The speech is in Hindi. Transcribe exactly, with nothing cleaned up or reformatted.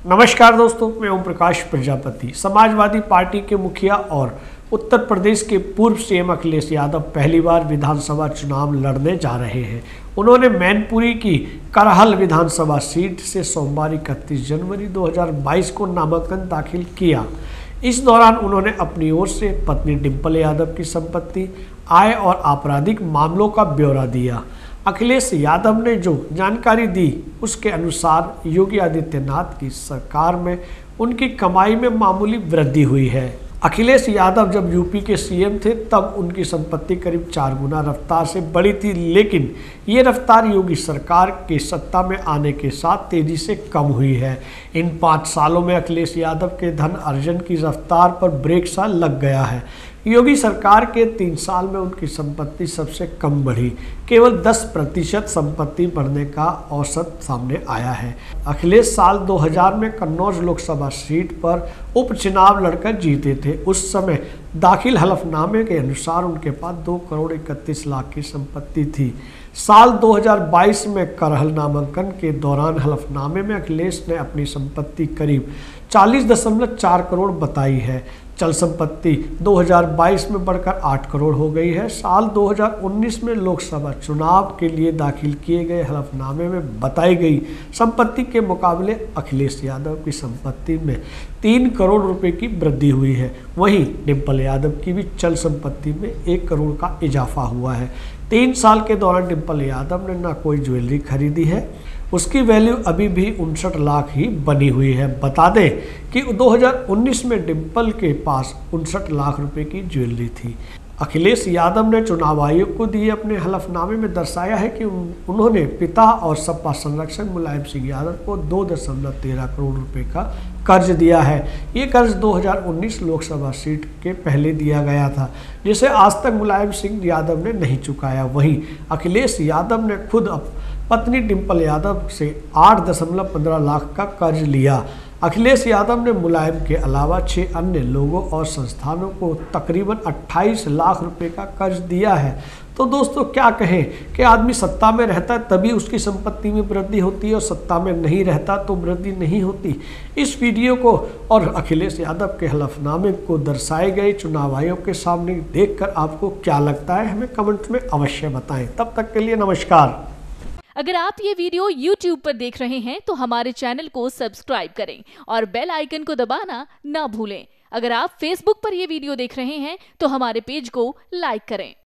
नमस्कार दोस्तों, मैं ओम प्रकाश प्रजापति। समाजवादी पार्टी के मुखिया और उत्तर प्रदेश के पूर्व सीएम अखिलेश यादव पहली बार विधानसभा चुनाव लड़ने जा रहे हैं। उन्होंने मैनपुरी की करहल विधानसभा सीट से सोमवार इकतीस जनवरी दो हज़ार बाईस को नामांकन दाखिल किया। इस दौरान उन्होंने अपनी ओर से पत्नी डिंपल यादव की संपत्ति, आय और आपराधिक मामलों का ब्यौरा दिया। अखिलेश यादव ने जो जानकारी दी उसके अनुसार योगी आदित्यनाथ की सरकार में उनकी कमाई में मामूली वृद्धि हुई है। अखिलेश यादव जब यूपी के सीएम थे तब उनकी संपत्ति करीब चार गुना रफ्तार से बढ़ी थी, लेकिन ये रफ्तार योगी सरकार के सत्ता में आने के साथ तेजी से कम हुई है। इन पाँच सालों में अखिलेश यादव के धन अर्जन की रफ्तार पर ब्रेक सा लग गया है। योगी सरकार के तीन साल में उनकी संपत्ति सबसे कम बढ़ी, केवल दस प्रतिशत संपत्ति बढ़ने का औसत सामने आया है। अखिलेश साल दो हज़ार में कन्नौज लोकसभा सीट पर उपचुनाव लड़कर जीते थे। उस समय दाखिल हलफनामे के अनुसार उनके पास दो करोड़ इकतीस लाख की संपत्ति थी। साल दो हज़ार बाईस में करहल नामांकन के दौरान हलफनामे में अखिलेश ने अपनी संपत्ति करीब चालीस दशमलव चार करोड़ बताई है। चल संपत्ति दो हज़ार बाईस में बढ़कर आठ करोड़ हो गई है। साल दो हज़ार उन्नीस में लोकसभा चुनाव के लिए दाखिल किए गए हलफनामे में बताई गई संपत्ति के मुकाबले अखिलेश यादव की संपत्ति में तीन करोड़ रुपए की वृद्धि हुई है। वहीं डिंपल यादव की भी चल संपत्ति में एक करोड़ का इजाफा हुआ है। तीन साल के दौरान डिंपल यादव ने ना कोई ज्वेलरी खरीदी है, उसकी वैल्यू अभी भी उनसठ लाख ही बनी हुई है। बता दें कि दो हज़ार उन्नीस में डिंपल के पास उनसठ लाख रुपए की ज्वेलरी थी। अखिलेश यादव ने चुनाव आयोग को दिए अपने हलफनामे में दर्शाया है कि उन्होंने पिता और सपा संरक्षक मुलायम सिंह यादव को दो दशमलव तेरह करोड़ रुपए का कर्ज दिया है। ये कर्ज दो हज़ार उन्नीस लोकसभा सीट के पहले दिया गया था, जिसे आज तक मुलायम सिंह यादव ने नहीं चुकाया। वहीं अखिलेश यादव ने खुद पत्नी डिंपल यादव से आठ दशमलव पंद्रह लाख का कर्ज लिया। अखिलेश यादव ने मुलायम के अलावा छह अन्य लोगों और संस्थानों को तकरीबन अट्ठाईस लाख रुपए का कर्ज दिया है। तो दोस्तों, क्या कहें कि आदमी सत्ता में रहता है तभी उसकी संपत्ति में वृद्धि होती है और सत्ता में नहीं रहता तो वृद्धि नहीं होती। इस वीडियो को और अखिलेश यादव के हलफनामे को दर्शाए गए चुनाव आयोग के सामने देखकर आपको क्या लगता है, हमें कमेंट में अवश्य बताएं। तब तक के लिए नमस्कार। अगर आप ये वीडियो यूट्यूब पर देख रहे हैं तो हमारे चैनल को सब्सक्राइब करें और बेल आइकन को दबाना ना भूलें। अगर आप फेसबुक पर ये वीडियो देख रहे हैं तो हमारे पेज को लाइक करें।